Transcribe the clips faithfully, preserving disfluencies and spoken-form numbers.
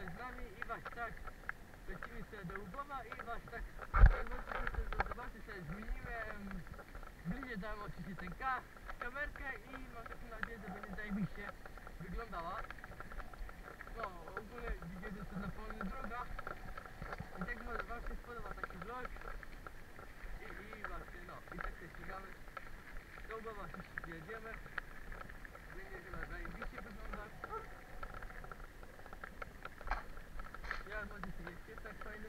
tutaj z nami i właśnie tak lecimy sobie do Łubowa i właśnie tak jak możecie zobaczyć, sobie zmieniłem bliżej dałem oczywiście ten ka kamerkę i mam taką nadzieję, że będzie zajebiście wyglądała. No ogólnie widzimy to na pełnych drogach i tak może wam się spodoba taki vlog i, i właśnie no i tak się ścigamy do Łubowa się jedziemy, będzie chyba zajebiście wyglądać. Ja może sobie jest tak fajny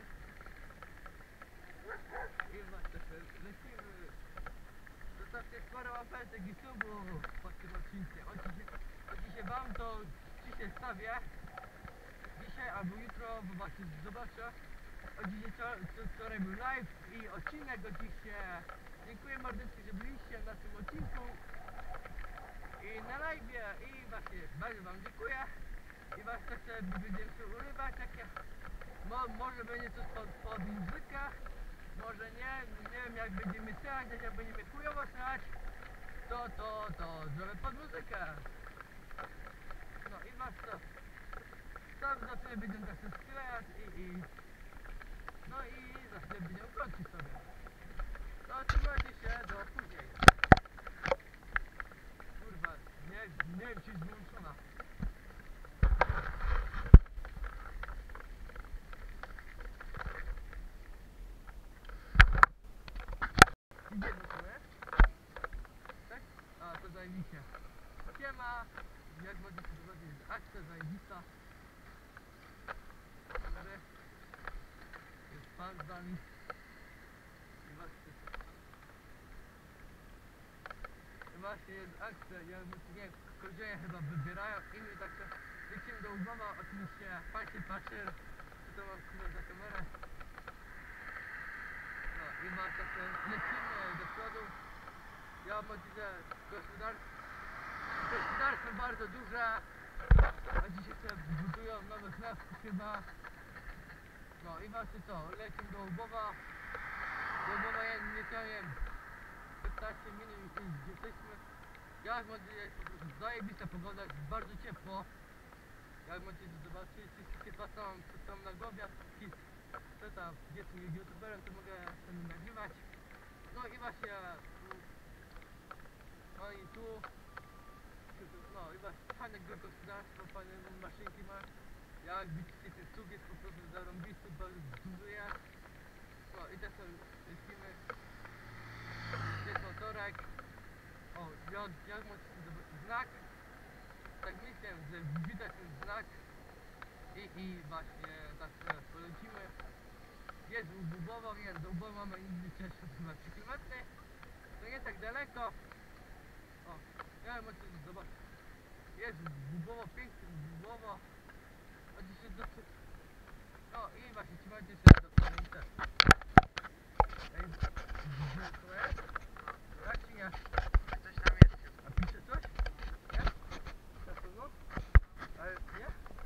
i właśnie lecimy. Zostawcie sporo łapeczek i subów pod tym odcinkiem. O dzisiaj, o dzisiaj wam to dzisiaj stawię. Dzisiaj albo jutro, bo właśnie zobaczę. O dzisiaj wczoraj był live i odcinek o dzisiaj. Dziękuję mordeczki, że byliście na tym odcinku i na live i właśnie bardzo wam dziękuję. I właśnie tak sobie będziemy się urywać, takie mo, może będzie coś pod, pod muzykę, może nie, nie wiem jak będziemy słychać, jak będziemy chujowo słychać, to, to, to zrobię pod muzykę. No i właśnie to, tam za chwilę będziemy tak się sklejać i, i, no i za chwilę będziemy kończyć sobie. No trzymajcie się, do później. Kurwa, nie, nie wiem czy jest wyłączona. Idziemy sobie, tak? A, to zajebiście. Siema, jak możecie zobaczyć, jest akcja zajebista. Jest pan z nami. I właśnie, i właśnie jest akcja, ja nie wiem, korzenie chyba wybierają i my tak się lecimy do Łubowa, oczywiście patrzcie, patrzcie, czy to mam kurwa za kamerę. No i mam takie, lecimy do przodu. Ja mam nadzieję, gospodarstwo, gospodarstwo bardzo duże, a dzisiaj sobie budują nowe chlewki chyba. No i właśnie to, lecimy do Łubowa. Do Łubowa ja nie wiem, piętnaście minut już jesteśmy. Jak mam nadzieję, jest po prostu zajebista pogoda, jest bardzo ciepło. Jak możecie zobaczyć, wszystkie dwa są, są na głowie, co tam, jestem youtuberem, to mogę sobie nagrywać. No i właśnie tu, no i tu, no i właśnie fajne gospodarstwo, fajne maszynki ma. Jak widzicie, ten cuk jest po prostu zarąbisty, bardzo duży jest. No i też lecimy, jest motorek. O, jak, jak możecie zobaczyć znak, tak myślę, że widać ten znak i, i właśnie tak polecimy. Jest Łubowa, więc do Łubowa mamy chyba trzy kilometry, to nie tak daleko. O, ja możecie zobaczyć, jest Łubowa, piękny Łubowa, a dzisiaj dosyć, no i właśnie trzymajcie się do końca. Ej, to jest? Tak czy nie? Coś tam jest. A pisze coś? Nie? Na pewno? Ale nie?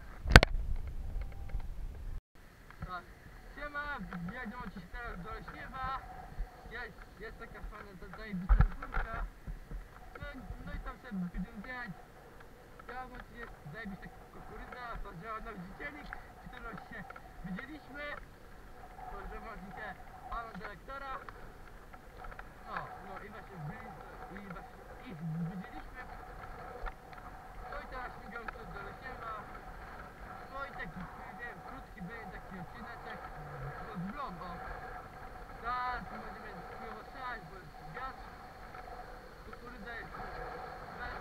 Tak. Siema, jedziemy oczywiście teraz do Leśniewa. Jest, jest taka fajna, zajebista górka. No, no i tam sobie będziemy zjechać. Ja mam jest zajebista kukurydza, pozdrawiam nauczycieli, z którą się widzieliśmy. Pozdrawiam dzisiaj pana dyrektora. No, no i właśnie byli, i właśnie ich widzieliśmy. No i teraz śmigam tu do Leśniewa. No i taki, nie wiem, krótki będzie taki odcineczek z vlogu. Teraz będziemy chujowo strzelać, bo jest wiatr. Kukurydza jest bez.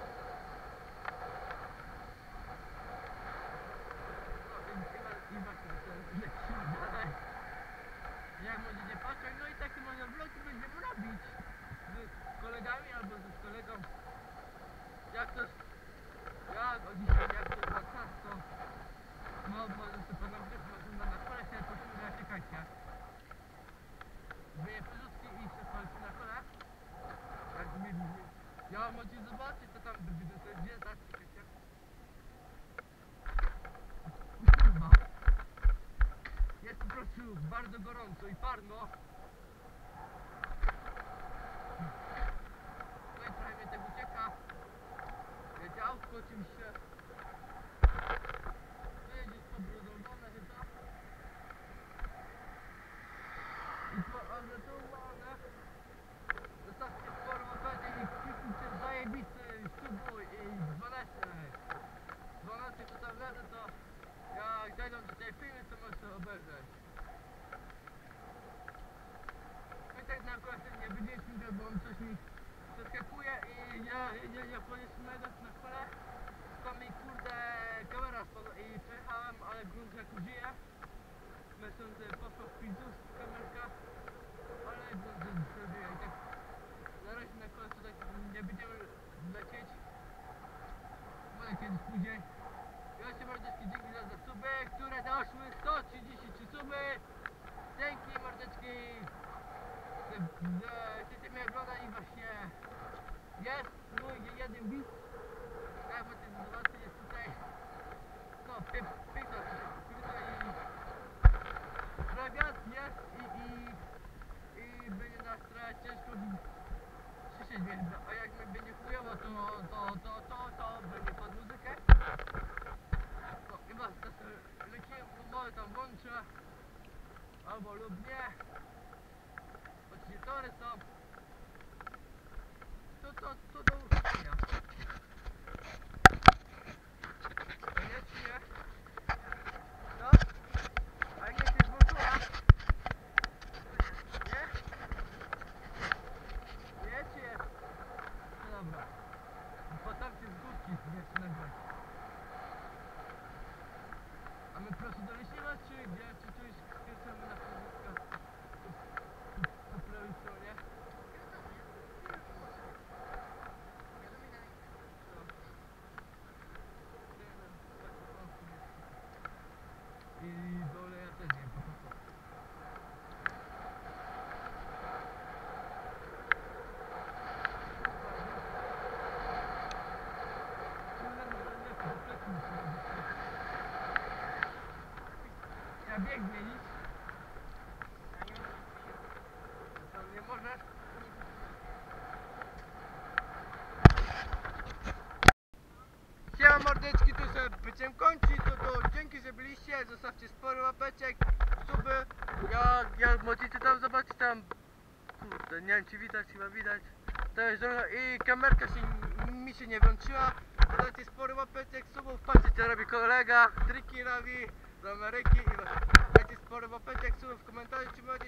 No i, i, i właśnie lecimy dalej. Jak możecie patrzeć, no i takie może vlogi będziemy robić z kolegami albo z kolegą. Jak to, jak o dzisiaj, jak to za czas, to no, może sobie ponownie, może na kole się posłuchać, czekajcie. Wyje porzutki i się poleci na kole. Jak mi, ja możecie zobaczyć, co tam będę sobie gdzie, tak, czekajcie. Kurwa. Jest po prostu bardzo gorąco i parno. No i trochę mnie tak ucieka. Jedzie autko oczywiście. Tu jedzie po bo on coś mi przeskakuje i ja, ja, ja powiedzmy na chwilę, to mi kurde kamera spadła i przejechałem, ale grunt jak użyje. Myślę, że poszło w pizdu kamerka, ale grunt zrobię i tak na razie na kole tutaj nie będziemy lecieć, może kiedyś później. Ja się mordeczki dzięki za suby, które doszły sto trzydzieści trzy suby. Dzięki mordeczki, że chcecie mnie oglądać i właśnie jest mój jeden widz. Jak możecie zobaczyć, jest tutaj no piękna skryta i prawiat jest i, i, i będzie nas trochę ciężko krzyczeć, więc a jak mi będzie chujowo to to, to, to, to będzie pod muzykę. No i was też lecimy, może tam włączę albo lub nie. Oczywiście tory są. To, to, to do usłyszenia. Koniecznie. Co? A jak jesteś włączona? Nie? Nie czy jest? No dobra. Po tamtej z górki jeszcze nagrać. A my prosto do Leśniewa, czy gdzie? Czy tu już skręcamy na Krzyżyska? Po prawej stronie? I dole ja też nie wiem. Ja bieg zmienić. To nie możesz. Siema mordeczki, tu sobie będziemy kończyć, to, to dzięki, że byliście, zostawcie sporo łapeczek, suby, jak, jak możecie tam zobaczyć tam, kurde, nie wiem czy widać, chyba widać, to jest droga i kamerka się, mi się nie włączyła, dodajcie sporo łapeczek, subów, patrzcie co robi kolega, triki robi z Ameryki i dajcie sporo łapeczek, subów, komentarzy, czy